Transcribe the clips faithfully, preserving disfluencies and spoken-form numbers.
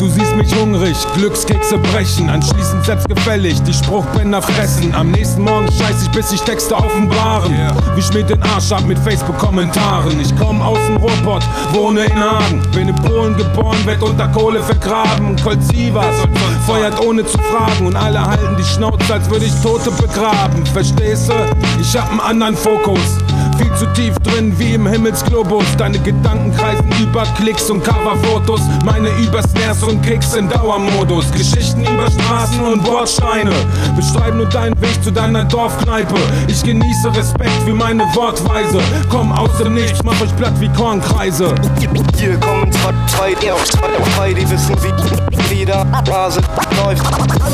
Du siehst mich hungrig, Glückskekse brechen, anschließend selbstgefällig die Spruchbänder fressen. Am nächsten Morgen scheiß ich, bis ich Texte offenbaren. Wisch mir den Arsch ab mit Facebook-Kommentaren. Ich komm aus dem Ruhrpott, wohne in Hagen. Bin in Polen geboren, werd unter Kohle vergraben. Colt Sievers feuert ohne zu fragen. Und alle halten die Schnauze, als würde ich Tote begraben. Verstehst du? Ich hab einen anderen Fokus. Viel zu tief drin wie im Himmelsglobus. Deine Gedanken kreisen über Klicks und Coverfotos. Meine über Snares und Kicks in Dauermodus. Geschichten über Straßen und Bordsteine beschreiben nur deinen Weg zu deiner Dorfkneipe. Ich genieße Respekt wie meine Wortweise. Komm aus dem Nichts, mach euch platt wie Kornkreise. Hier kommen zwei, zwei, zwei, die wissen wie, wie der Hase läuft.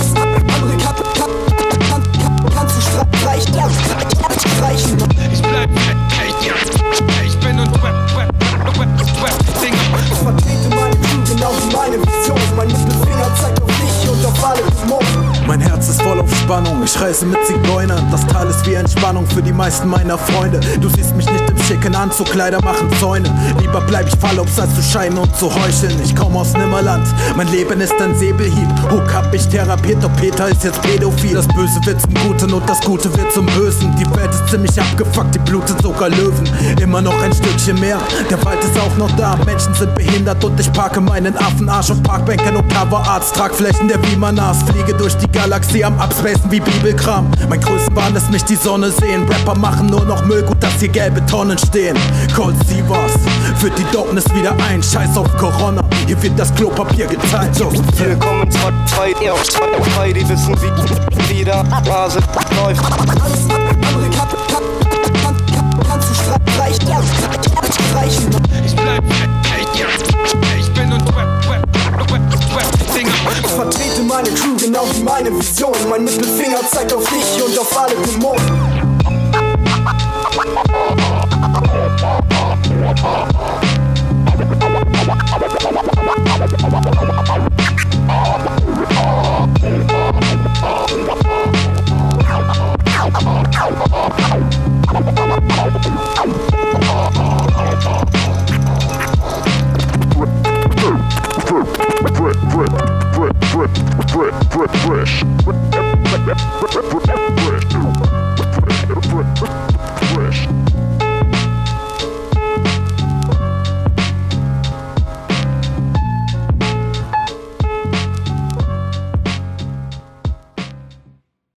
Kannst du streichen? Ich bleib ich bin und Web, Web, Web, Web, Ding. Ich vertrete meine Crew, genau wie meine Vision. Mein Mittelfinger zeigt auf dich und auf alle Smoke. Mein Herz ist voll auf Spannung, ich reise mit Zigeunern. Das Tal ist wie Entspannung für die meisten meiner Freunde. Du siehst mich nicht im schicken Anzug, Kleider machen Zäune. Lieber bleib ich Fallops, als zu scheinen und zu heucheln. Ich komm aus Nimmerland, mein Leben ist ein Säbelhieb. Hook hab ich therapiert, doch Peter ist jetzt pädophil. Das Böse wird zum Guten und das Gute wird zum Bösen. Die Welt ist ziemlich abgefuckt, die blutet sogar Löwen. Immer noch ein Stückchen mehr, der Wald ist auch noch da. Menschen sind behindert und ich parke meinen Affenarsch auf Parkbänken und Coverarts. Tragflächen der Beamer-Nas, fliege durch die Galaxie am Abspacen wie Bibelkram. Mein Größenwahn ist mich die Sonne sehen. Rapper machen nur noch Müll, gut, dass hier gelbe Tonnen stehen. Colt Sievers führt die Dopeness wieder ein. Scheiß auf Corona, hier wird das Klopapier geteilt. So. Hier kommen zwei, zwei, zwei, zwei, die wissen wie, wie der Hase läuft. Kannst du streichen?